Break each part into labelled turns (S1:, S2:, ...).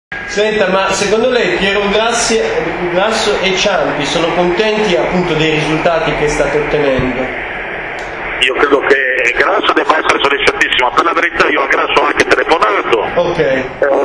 S1: Senta, ma secondo lei Piero Grasso e Ciampi sono contenti appunto dei risultati che state ottenendo?
S2: Io credo che Grasso debba essere soddisfattissimo. Per la verità io a Grasso ho anche telefonato.
S1: Ok.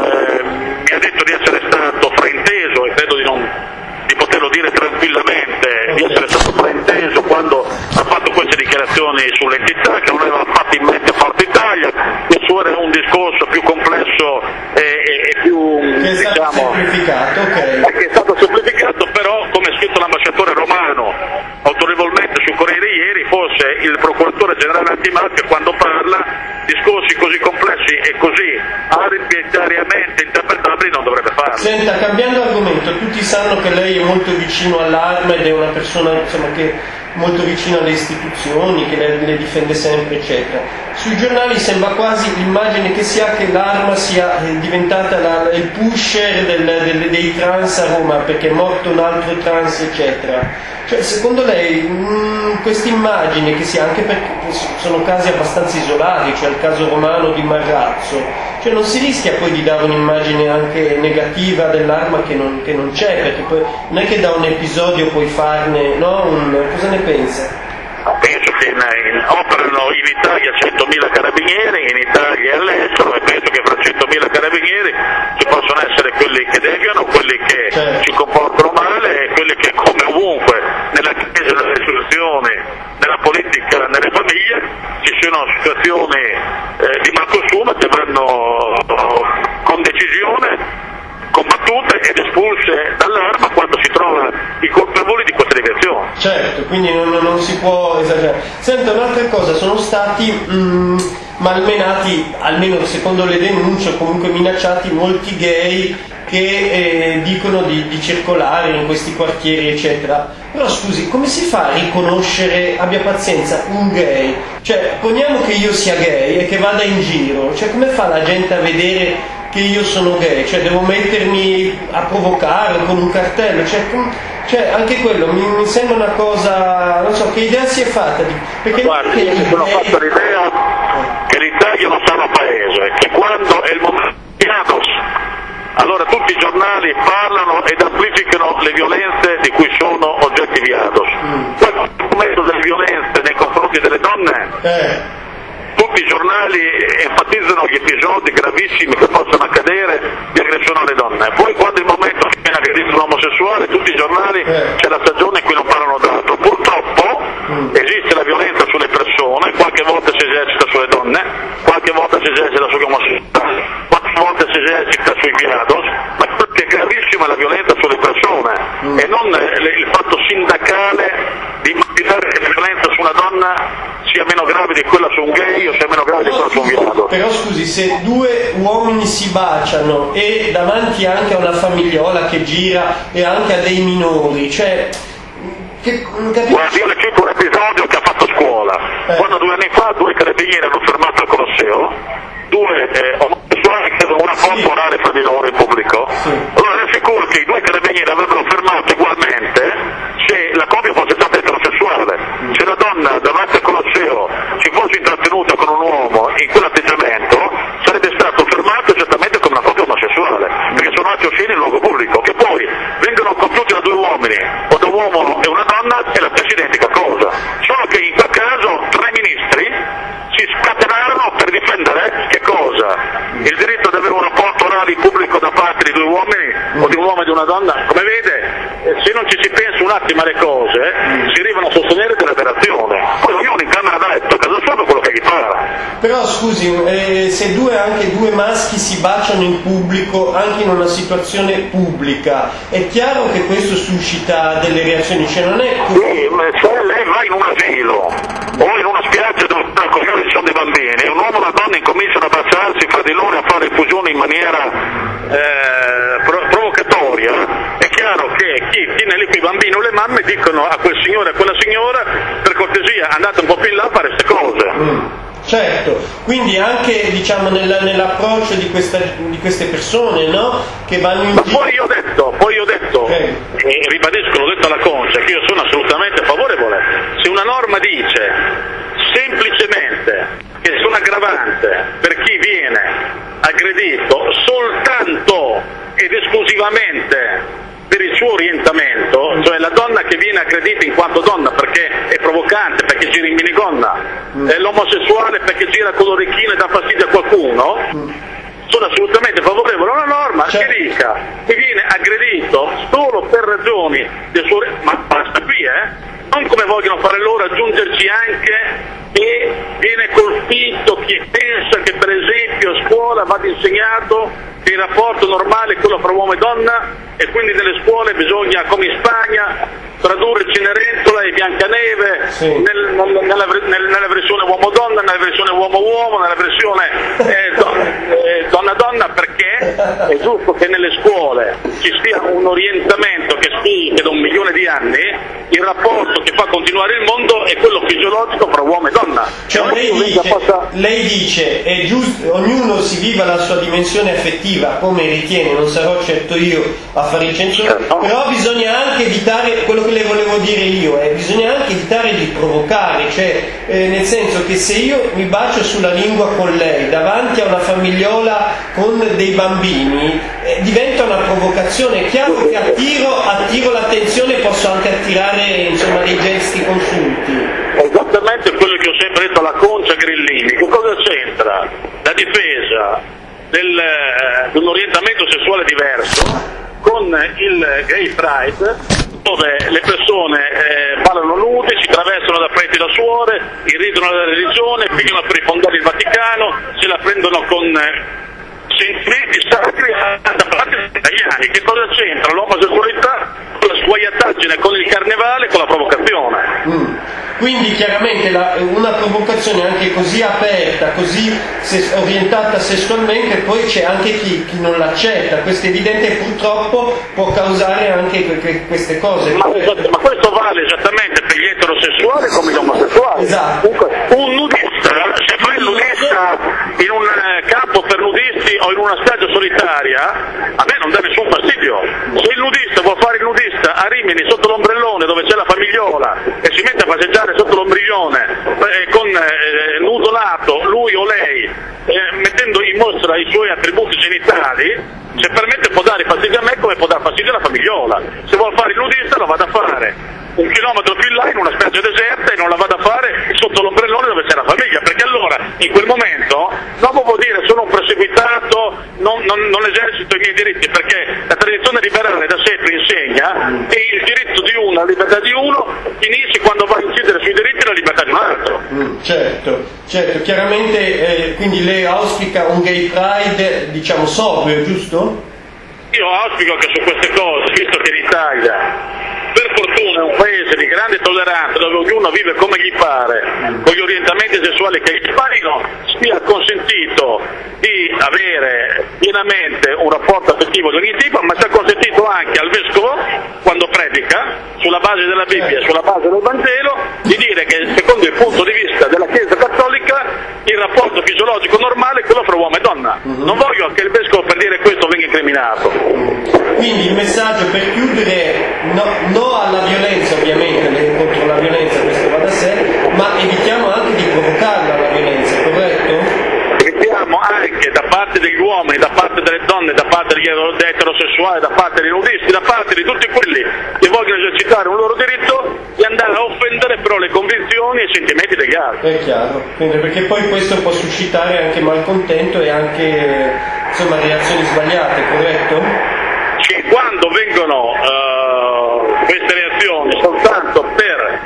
S2: Mi ha detto di essere stato frainteso e credo di poterlo dire tranquillamente, di essere stato frainteso quando ha fatto queste dichiarazioni sull'entità, che non aveva fatto in mente Forza Italia, che il suo era un discorso più complesso e più,
S1: che è stato semplificato, ok.
S2: Che è stato semplificato, però come ha scritto l'ambasciatore Romano autorevolmente sul Corriere ieri, forse il procuratore generale antimafia quando parla discorsi così complessi e così arbitrariamente interpretabili non dovrebbe farlo.
S1: Senta, cambiando argomento, tutti sanno che lei è molto vicino all'Arma ed è una persona insomma, che è molto vicina alle istituzioni, che le difende sempre, eccetera. Sui giornali sembra quasi l'immagine che si ha che l'Arma sia diventata il pusher dei trans a Roma, perché è morto un altro trans, eccetera. Cioè, secondo lei questa immagine che si ha, anche perché sono casi abbastanza isolati, cioè il caso Romano di Marrazzo, cioè non si rischia poi di dare un'immagine anche negativa dell'Arma che non c'è, perché poi non è che da un episodio puoi farne, no? Cosa ne pensa?
S2: Penso che operano in Italia 100.000 carabinieri, in Italia e all'estero, e penso che fra 100.000 carabinieri ci possono essere quelli che deviano, quelli che si comportano male e quelli che, come ovunque, nella chiesa, nella istituzione, nella politica, nelle famiglie, ci sono situazioni di malcostume che vanno con decisione combattute ed espulse dall'Arma quando si trova i colpevoli di questa deviazione.
S1: Certo, quindi non si può esagerare. Senta, un'altra cosa, sono stati malmenati, almeno secondo le denunce, o comunque minacciati molti gay che dicono di circolare in questi quartieri, eccetera. Però scusi, come si fa a riconoscere, abbia pazienza, un gay? Cioè, poniamo che io sia gay e che vada in giro, cioè come fa la gente a vedere che io sono gay? Cioè devo mettermi a provocare con un cartello? Cioè anche quello mi sembra una cosa, non so, che idea si è fatta perché
S2: guarda, io mi sono fatto l'idea che l'Italia è un sano paese, che quando è il momento di Ados, allora tutti i giornali parlano ed amplificano le violenze di cui sono oggetti di Ados. Poi il momento delle violenze nei confronti delle donne, tutti i giornali enfatizzano gli episodi gravissimi che possono accadere di aggressione alle donne. Poi quando il momento che viene aggredito un omosessuale, tutti i giornali c'è la stagione in cui non parlano d'altro. Purtroppo esiste la violenza sulle persone, qualche volta si esercita sulle donne, qualche volta si esercita sugli omosessuali, qualche volta si esercita sui viados, ma quello che è gravissimo è la violenza sulle persone e non il fatto sindacale di immaginare che la violenza su una donna sia meno grave di quella su un gay o sia meno grave di quella su un viado.
S1: Però scusi, se due uomini si baciano e davanti anche a una famigliola che gira e anche a dei minori, cioè
S2: guarda, io le cito un episodio che ha fatto scuola. Quando 2 anni fa 2 carabinieri hanno fermato al Colosseo 2 omosessuali che avevano un rapporto orale fra di loro in pubblico. Allora è sicuro che i 2 carabinieri avrebbero fermato ugualmente se la coppia fosse stata eterosessuale. Se la donna davanti al Colosseo si fosse intrattenuta con un uomo in quell'atteggiamento, sarebbe stato fermato esattamente come una coppia omosessuale, perché sono atti osceni in luogo pubblico, che poi vengono compiuti da 2 uomini o da un uomo e una donna è la stessa identica cosa, solo che in quel caso 3 ministri si scatenarono per difendere che cosa? Il diritto ad avere un rapporto orale in pubblico da parte di 2 uomini o di un uomo e di una donna. Come vede, se non ci si pensa un attimo alle cose, si arrivano a sostenere dell'aberrazione. Poi ognuno in camera da letto, casa sua, quello che gli pare.
S1: Però scusi, se anche due maschi si baciano in pubblico, anche in una situazione pubblica, è chiaro che questo suscita delle reazioni, cioè non è così.
S2: Sì, ma se lei va in un asilo o in una spiaggia dove ci sono dei bambini e un uomo e una donna incominciano a baciarsi fra di loro e a fare infusioni in maniera provocatoria, è chiaro che chi tiene lì quei bambini o le mamme dicono a quel signore e a quella signora: per cortesia andate un po' più in là a fare queste cose.
S1: Certo, quindi anche diciamo nell'approccio di queste persone, no? Che vanno in giro.
S2: Poi io ho detto e ribadisco, l'ho detto alla Concia, che io sono assolutamente favorevole. Se una norma dice semplicemente che diventa un aggravante per chi viene aggredito soltanto ed esclusivamente per il suo orientamento, cioè la donna che viene aggredita in quanto donna perché è provocante, perché gira in minigonna, l'omosessuale perché gira con l'orecchino e dà fastidio a qualcuno, sono assolutamente favorevole a una norma che dica che viene aggredito solo per ragioni del suo ma basta qui, non come vogliono fare loro aggiungerci anche che viene colpito chi pensa che per esempio a scuola vada insegnato che il rapporto normale è quello fra uomo e donna e quindi nelle scuole bisogna, come in Spagna, tradurre Cenerentola e Biancaneve nella versione uomo-donna, nella versione uomo-uomo, nella versione donna-donna, perché è giusto che nelle scuole ci sia un orientamento che spieghi che da 1 milione di anni il rapporto che fa continuare il mondo è quello fisiologico fra uomo e donna.
S1: Cioè lei dice è giusto, ognuno si viva la sua dimensione affettiva come ritiene, non sarò certo io a fare il censore, però bisogna anche evitare quello che le volevo dire io, bisogna anche evitare di provocare, cioè nel senso che se io mi bacio sulla lingua con lei davanti a una famigliola con dei bambini diventa una provocazione. È chiaro che attiro l'attenzione, posso anche attirare insomma dei gesti consulti.
S2: Esattamente quello che ho sempre detto alla Concia Grillini. Che cosa c'entra la difesa di un orientamento sessuale diverso con il Gay Pride, dove le persone ballano nudi, si travestano da preti e da suore, irridono la religione, pigliano per i fondali il Vaticano, se la prendono con sentimenti sacri da parte degli italiani. Che cosa c'entra l'omosessualità con la sguaiataggine, con il carnevale, con la provocazione?
S1: Quindi chiaramente una provocazione anche così aperta, così orientata sessualmente, poi c'è anche chi non l'accetta. Questo è evidente e purtroppo può causare anche queste cose.
S2: Ma questo vale esattamente per gli eterosessuali come gli omosessuali.
S1: Esatto.
S2: Un nudista, se fai il nudista in un campo per nudisti o in una spiaggia solitaria, a me non dà nessun fastidio. Se il nudista vuol fare il nudista a Rimini sotto l'ombrellone dove c'è la famigliola e si mette a passeggiare sotto l'ombriglione con nudo lato, lui o lei, mettendo in mostra i suoi attributi genitali, se permette può dare fastidio a me come può dare fastidio alla famigliola. Se vuol fare il nudista lo vada a fare 1 chilometro più in là in una spiaggia deserta e non la vada a fare sotto l'ombrellone dove c'è la famiglia, perché allora in quel momento dopo può dire sono un perseguitato, non esercito i miei diritti, perché la tradizione liberale da sempre insegna che il diritto di uno, la libertà di uno finisce quando va a incidere sui diritti e la libertà di un altro.
S1: Certo, chiaramente quindi lei auspica un Gay Pride diciamo sobrio, giusto?
S2: Io auspico che su queste cose, visto che l'Italia per fortuna è un paese di grande tolleranza dove ognuno vive come gli pare, con gli orientamenti sessuali che gli parino, sia consentito di avere pienamente un rapporto affettivo di ogni tipo, ma sia consentito anche al vescovo, quando predica, sulla base della Bibbia, sulla base del Vangelo, di dire che secondo il punto di vista della Chiesa Cattolica il rapporto fisiologico normale è quello fra uomo e donna. Non voglio che il vescovo per dire questo venga incriminato.
S1: Quindi il messaggio per chiudere, no alla violenza ovviamente, contro la violenza, questo va da sé, ma evitiamo anche di provocarla la violenza, corretto?
S2: Evitiamo anche da parte degli uomini, da parte delle donne, da parte degli eterosessuali, da parte dei nudisti, da parte di tutti quelli che vogliono esercitare un loro diritto, di andare a offendere però le convinzioni e i sentimenti degli altri.
S1: È chiaro, quindi perché poi questo può suscitare anche malcontento e anche insomma reazioni sbagliate, corretto?
S2: Che quando vengono queste reazioni soltanto per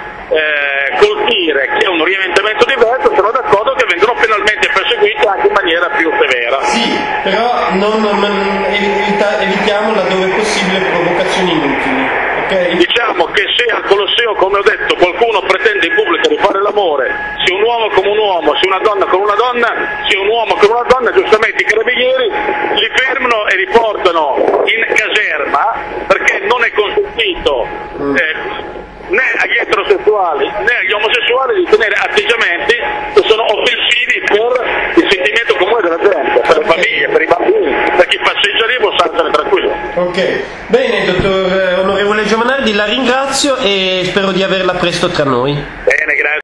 S2: colpire chi ha un orientamento diverso, sono d'accordo che vengono penalmente perseguiti anche in maniera più severa.
S1: Sì, però evitiamo laddove è possibile provocazioni inutili. Okay.
S2: Diciamo che se al Colosseo, come ho detto, qualcuno pretende in pubblico di fare l'amore, sia un uomo come un uomo, sia una donna come una donna, sia un uomo come una donna, giustamente i carabinieri li fermano e li portano in caserma, perché non è consentito né agli eterosessuali né agli omosessuali di tenere atteggiamenti che sono offensivi per il sentimento comune della gente, per le famiglie, per i bambini, per chi passeggia lì può stare tranquillo.
S1: Ok, bene dottor onorevole Giovanardi, la ringrazio e spero di averla presto tra noi.